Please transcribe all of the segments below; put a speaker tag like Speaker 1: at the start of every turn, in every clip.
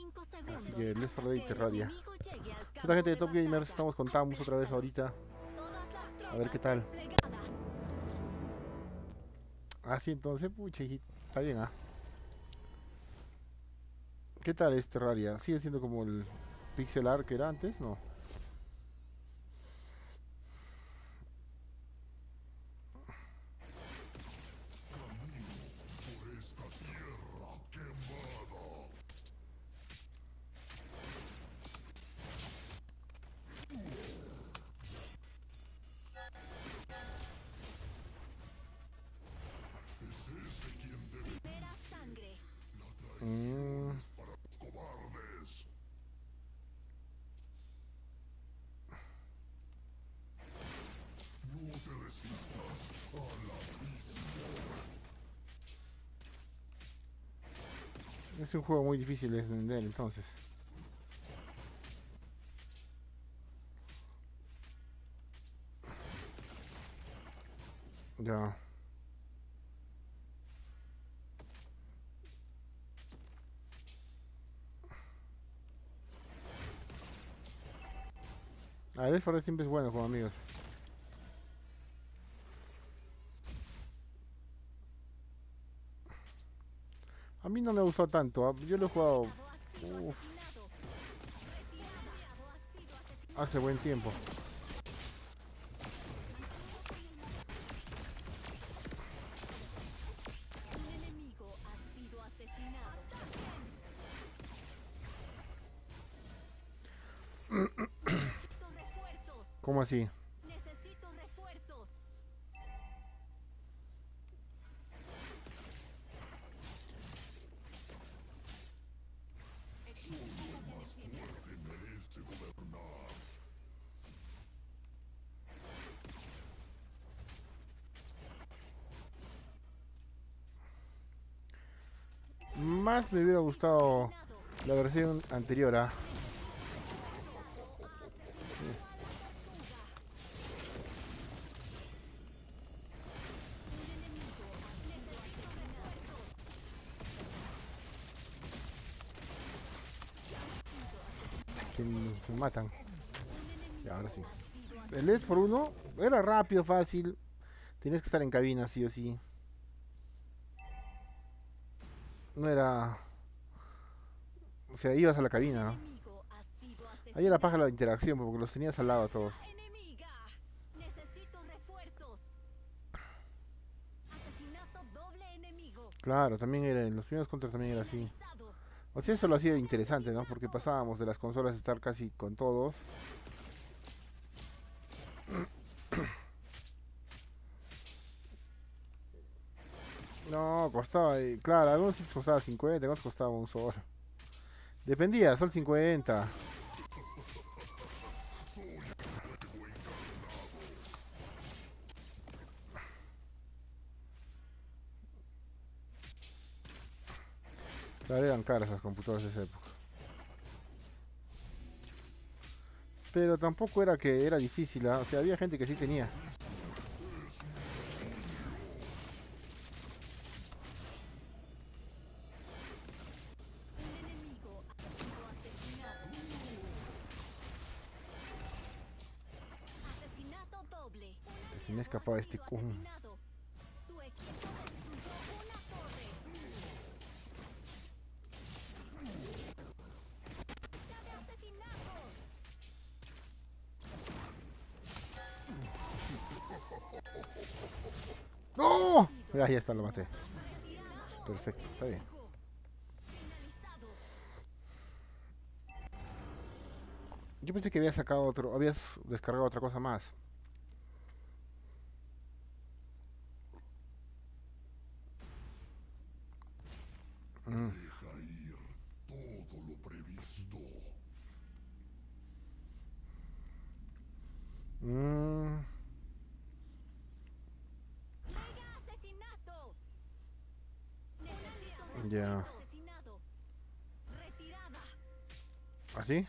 Speaker 1: Así que Left 4 Dead y Terraria. Esta gente de Top Gamers, estamos con Tamus otra vez ahorita. A ver qué tal. Ah, sí, entonces, pucha, está bien, ¿ah? ¿Qué tal es Terraria? ¿Sigue siendo como el pixel art que era antes? No. Mm, es un juego muy difícil de entender entonces. Ya. A ver, Forest siempre es bueno con amigos. A mí no me gustó tanto, ¿ah? Yo lo he jugado uf, hace buen tiempo. ¿Cómo así? Más me hubiera gustado la versión anterior, ¿ah? Que me matan. Y ahora sí. El Left 4 1 era rápido, fácil. Tenías que estar en cabina, sí o sí. No era... O sea, ibas a la cabina, ¿no? Ahí era paja la interacción, porque los tenías al lado a todos. Claro, también era, en los primeros contras también era así. O sea, eso lo hacía interesante, ¿no? Porque pasábamos de las consolas a estar casi con todos. No, costaba, claro, algunos sitios costaba 50, otros costaba un sol. Dependía, sol 50. Claro, eran caras las computadoras de esa época. Pero tampoco era que era difícil, ¿ah? O sea, había gente que sí tenía. Se me escapaba este cum. ¡No! Ya está, lo maté. Perfecto, está bien. Yo pensé que había sacado otro, habías descargado otra cosa más. Mm. Mm. Ya. ¿Así?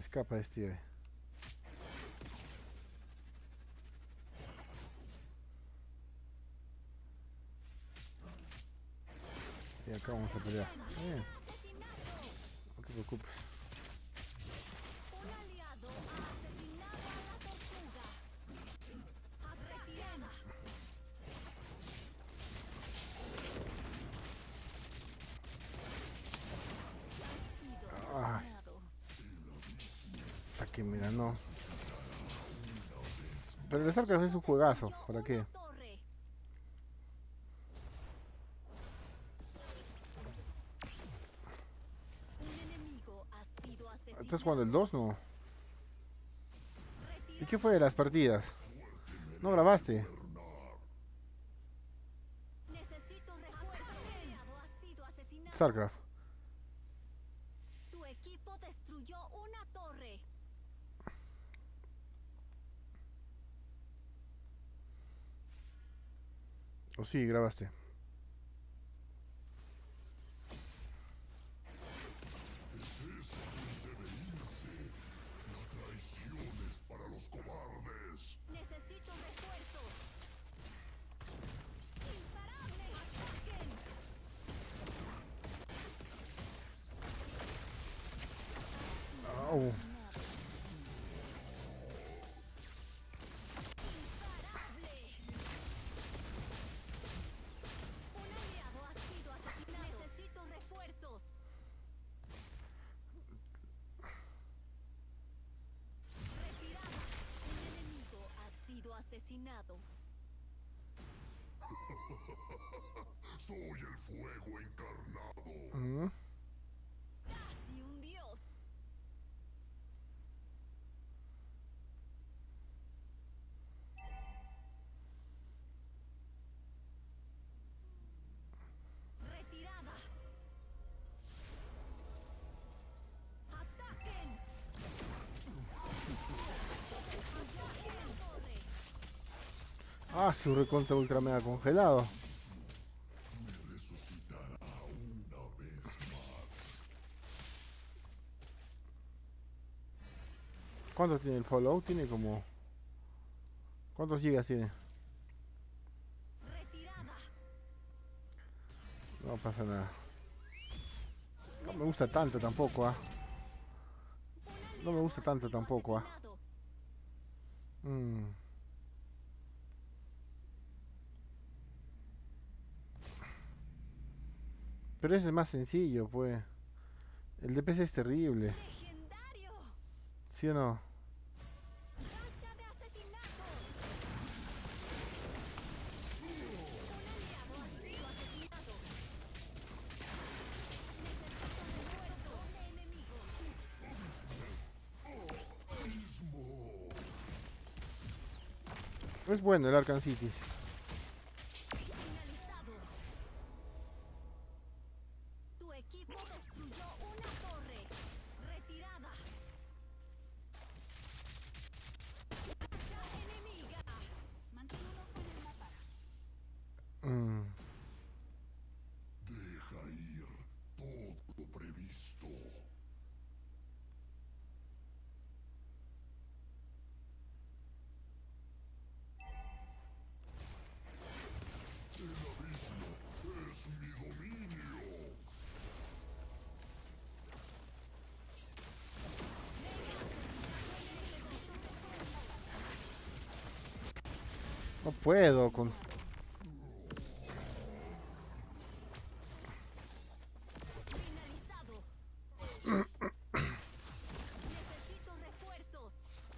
Speaker 1: escapa este. Y acá vamos a pelear. Bien. No te preocupes. Ay, hasta que me ganó. Pero el StarCraft es un juegazo. ¿Para qué? ¿Estás jugando el 2? No. ¿Y qué fue de las partidas? ¿No grabaste? StarCraft.
Speaker 2: Tu equipo destruyó una torre.
Speaker 1: ¿O sí, grabaste?
Speaker 2: Necesito refuerzos. Imparable. Ataquen.
Speaker 1: Au.
Speaker 2: Imparable. Un aliado ha sido asesinado. Necesito refuerzos. Retirada. Un enemigo ha sido asesinado.
Speaker 3: Soy el fuego encarnado.
Speaker 1: Mm.
Speaker 2: Casi un dios. Retirada. Ataquen.
Speaker 1: Ah, su recontra ultra mega congelado.
Speaker 3: Me resucitará una vez más.
Speaker 1: ¿Cuántos tiene el Fallout? Tiene como... ¿Cuántos gigas tiene?
Speaker 2: Retirada.
Speaker 1: No pasa nada. No me gusta tanto tampoco, ¿ah? No me gusta tanto tampoco, ¿ah? Mm. Pero ese es más sencillo, pues. El de PC es terrible.
Speaker 2: Legendario.
Speaker 1: ¿Sí o no?
Speaker 2: Racha de asesinatos. Un aliado ha sido asesinado. Necesito refuerzos. Doble enemigo.
Speaker 1: Es bueno el Arkham City.
Speaker 2: Finalizado. Tu equipo destruyó una torre. Retirada. Racha enemiga. Mantén un ojo en el mapa.
Speaker 1: Mm.
Speaker 3: Deja ir todo lo previsto. El abismo es mi dominio.
Speaker 1: No puedo con...
Speaker 2: Finalizado. Necesito refuerzos.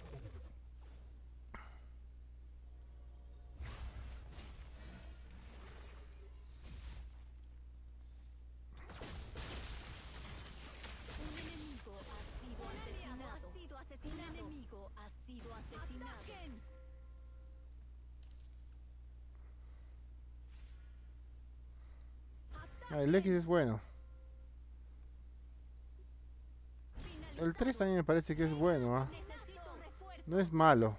Speaker 2: Un enemigo ha sido asesinado. Un enemigo ha sido asesinado.
Speaker 1: Ah, el X es bueno. El 3 también me parece que es bueno, ¿ah?
Speaker 2: Necesito refuerzos.
Speaker 1: No es malo.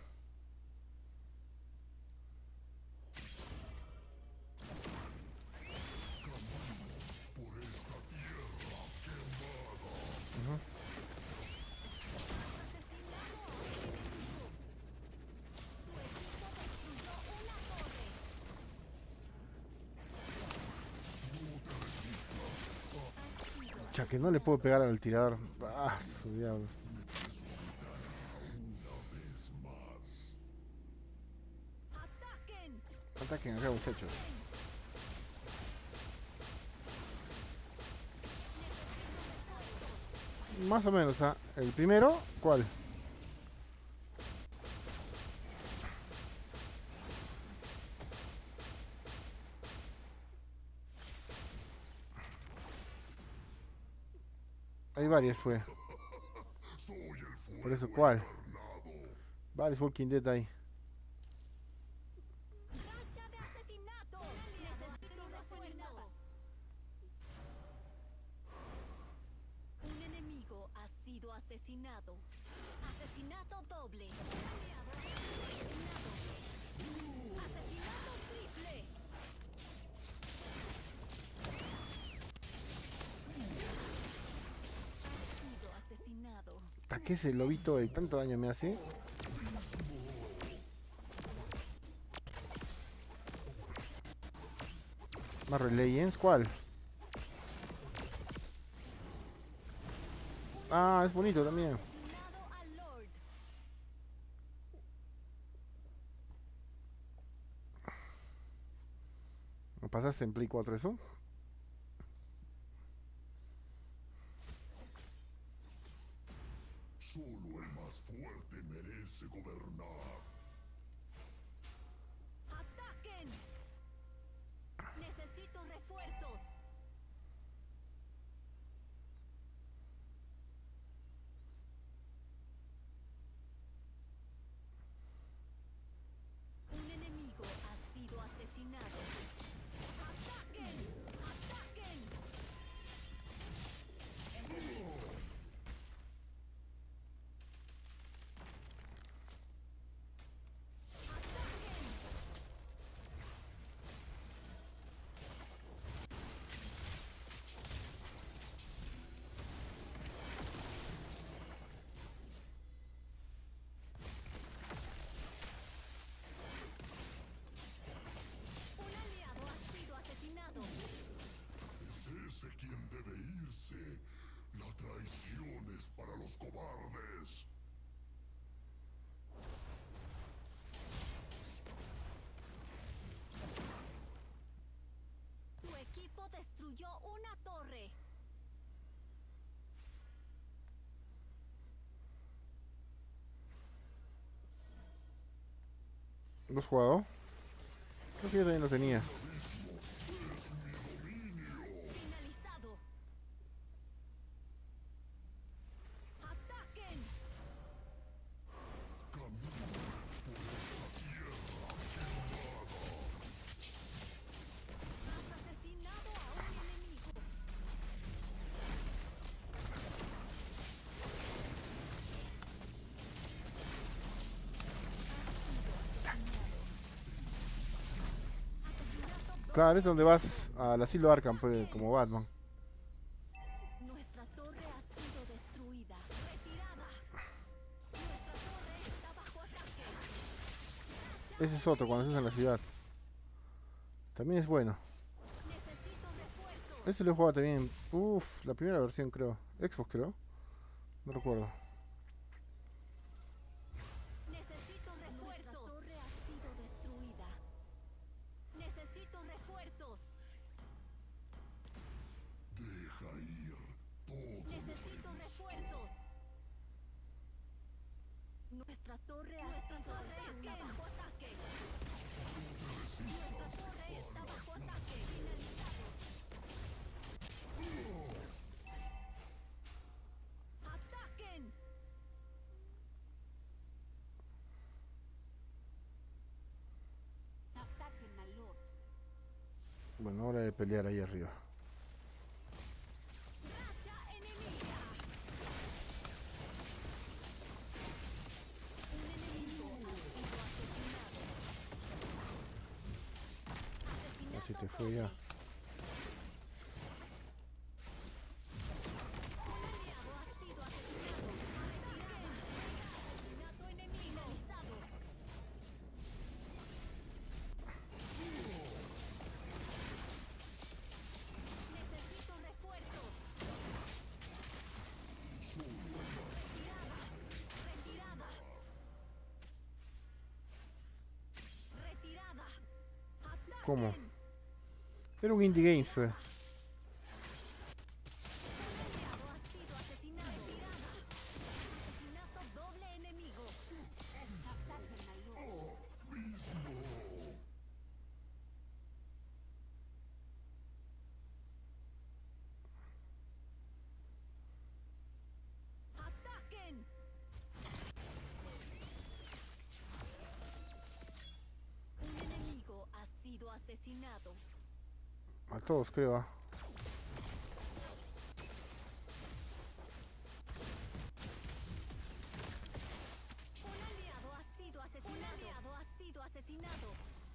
Speaker 3: Por esta tierra quemada.
Speaker 1: Ujú. Pucha, que no le puedo pegar al tirador. Ah, su diablo.
Speaker 3: Vez más.
Speaker 2: ¡Ataquen!
Speaker 1: Ataquen acá, muchachos. Más o menos, ¿ah? El primero, ¿cuál? Hay varias, pues.
Speaker 3: Soy el fuego
Speaker 1: Por eso, ¿cuál?
Speaker 3: encarnado.
Speaker 1: Varios Walking Dead ahí.
Speaker 2: ¡Racha de asesinato! Necesito refuerzos. Un enemigo ha sido asesinado. Asesinato doble. Aliado asesinado. Asesinato triple. Ha sido asesinado.
Speaker 1: ¿Para qué ese lobito y tanto daño me hace? Marvel Legends, ¿cuál? Ah, es bonito también.
Speaker 2: Asesinado al Lord.
Speaker 1: ¿Me pasaste en Play 4 eso?
Speaker 3: Solo el más fuerte merece gobernar.
Speaker 2: ¡Ataquen! Necesito refuerzos. Un enemigo ha sido asesinado. ¡Ataquen! ¡Ataquen! Un aliado ha sido asesinado.
Speaker 3: Es ese quien debe irse. La traición es para los cobardes.
Speaker 2: Tu equipo destruyó una torre.
Speaker 1: ¿Lo has jugado? Creo que yo también lo tenía.
Speaker 2: Finalizado. ¡Ataquen! Has asesinado a un enemigo. Asesinato
Speaker 1: Claro, es donde vas al asilo Arkham, pues, como Batman.
Speaker 2: Nuestra torre ha sido destruida. Retirada. Nuestra torre está bajo ataque.
Speaker 1: Ese es otro, cuando estás en la ciudad. También es bueno.
Speaker 2: Necesito refuerzos.
Speaker 1: Ese lo he jugado también. Uff, la primera versión creo. Xbox creo. No recuerdo.
Speaker 2: Necesito refuerzos. Nuestra torre ha sido destruida. Necesito refuerzos.
Speaker 3: Deja ir todo.
Speaker 2: Necesito refuerzos. Nuestra torre está bajo ataque. Nuestra torre está bajo ataque. Finalizado. ¡Ataquen! Ataquen al Lord.
Speaker 1: Bueno, hora de pelear ahí arriba.
Speaker 2: ¡Racha enemiga! Un enemigo ha sido asesinado.
Speaker 1: Así te
Speaker 2: Asesinato
Speaker 1: fue ya.
Speaker 2: doble. Un aliado ha sido asesinado. Retirada. Asesinato enemigo. Finalizado. Necesito refuerzos.
Speaker 1: ¿Cómo? Era un indie games, fue.
Speaker 2: aliado ha sido asesinado. Asesinato doble enemigo. Ataquen al Lord. ¡Ataquen! Un enemigo ha sido asesinado.
Speaker 1: A todos, creo. ¿Ah?
Speaker 2: Un aliado ha sido asesinado. Un aliado ha sido asesinado.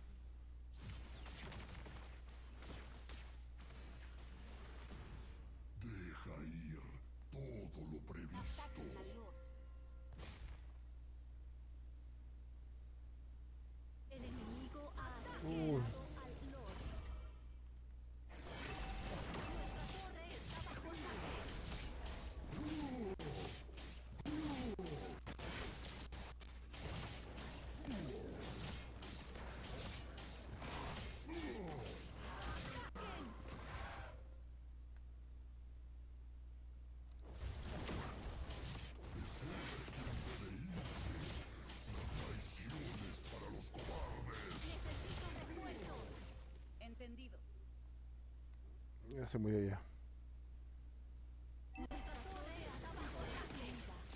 Speaker 3: Deja ir todo lo previsto.
Speaker 2: Ataquen al Lord. El enemigo ha asesinado al Lord. Nuestra torre está bajo ataque.
Speaker 3: Traiciones para los cobardes.
Speaker 2: Necesito refuerzos. Entendido.
Speaker 1: Ya se murió ya.
Speaker 2: Nuestra torre está bajo ataque.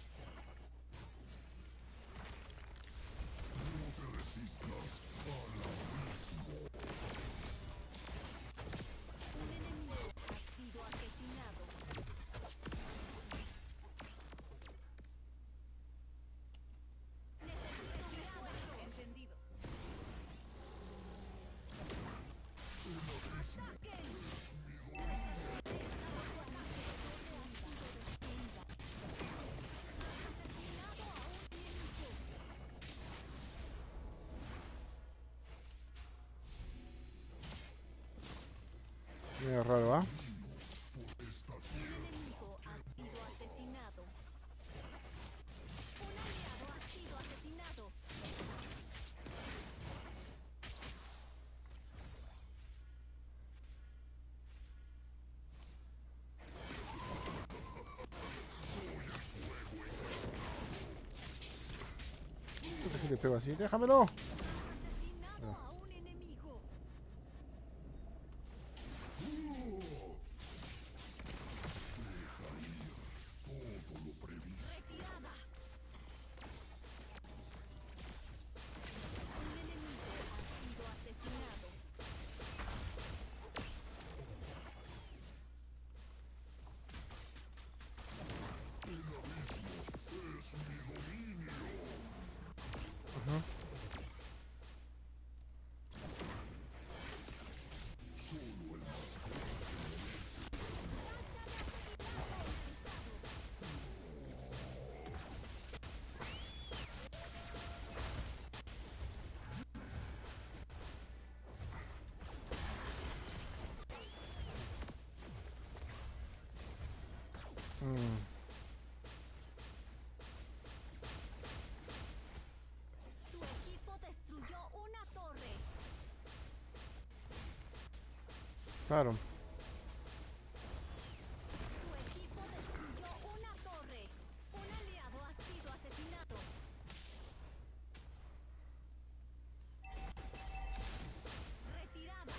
Speaker 3: No te resistas al abismo.
Speaker 2: Un enemigo ha sido asesinado. Necesito refuerzos. Entendido. ¡Ataquen! Asesinado a un enemigo.
Speaker 1: Medio raro, ¿ah?
Speaker 2: Un enemigo ha sido asesinado. Un aliado ha sido asesinado.
Speaker 1: ¿Por qué se le pego así? ¡Déjamelo!
Speaker 2: Asesinado a un enemigo.
Speaker 3: Todo lo previsto.
Speaker 2: Retirada. Un enemigo ha sido asesinado.
Speaker 3: El abismo es mi dominio.
Speaker 1: Ajá.
Speaker 3: Solo el más
Speaker 1: Mm,
Speaker 2: Tu equipo destruyó una torre.
Speaker 1: claro.
Speaker 2: Tu equipo destruyó una torre. Un aliado ha sido asesinado. Retirada.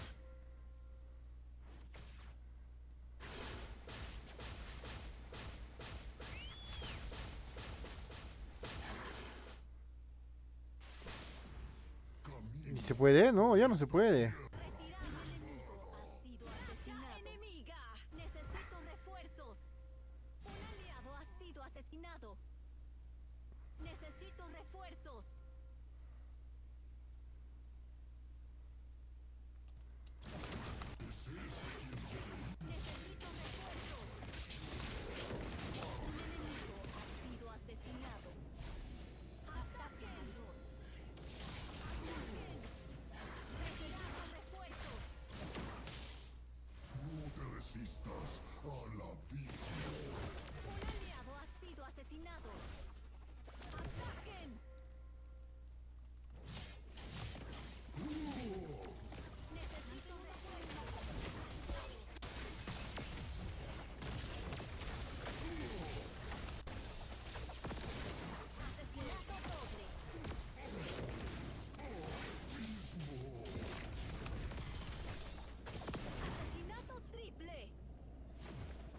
Speaker 3: camino.
Speaker 1: ¿Y se puede? No, ya no se puede.
Speaker 2: Retirada. Un enemigo ha sido asesinado. Enemiga. Necesito refuerzos. Un aliado ha sido asesinado. Necesito refuerzos. Necesito refuerzos. Un enemigo ha sido asesinado. ¡Ataquen! ¡Ataquen! Retirado refuerzos.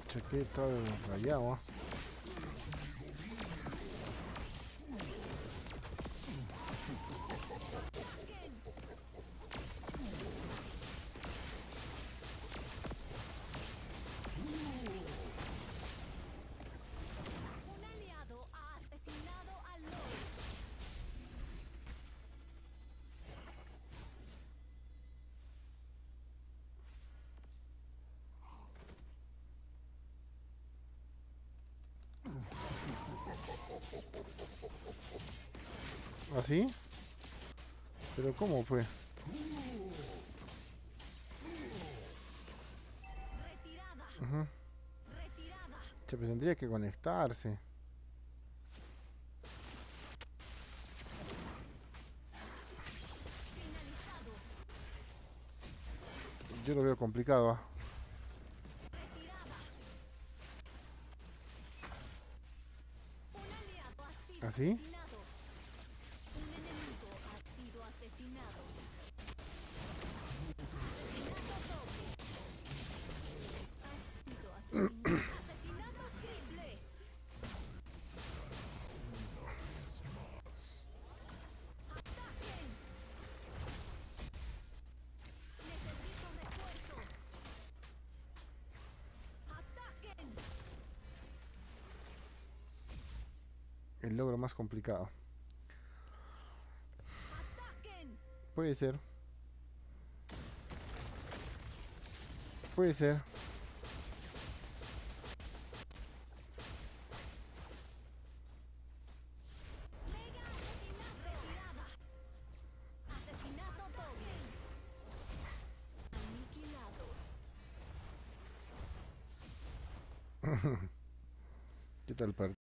Speaker 1: Chaqueta rayado.
Speaker 2: Un aliado ha asesinado al Lord.
Speaker 1: ¿Así? ¿Pero cómo fue?
Speaker 2: Retirada.
Speaker 1: Ujú.
Speaker 2: Retirada.
Speaker 1: Che, pues tendría que conectarse.
Speaker 2: Finalizado.
Speaker 1: Yo lo veo complicado.
Speaker 2: Retirada. Un aliado ha sido
Speaker 1: ¿Así?
Speaker 2: asesinado. Un enemigo ha sido asesinado. Asesinato doble. Ha sido asesinado. Asesinato triple. ¡Ataquen! Necesito refuerzos. ¡Ataquen!
Speaker 1: El logro más complicado.
Speaker 2: ¡Ataquen!
Speaker 1: Puede ser. Puede ser.
Speaker 2: Mega asesinato. Retirada. Asesinato doble. Aniquilados.
Speaker 1: ¿Qué tal partido?